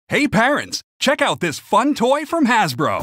Hey parents, check out this fun toy from Hasbro.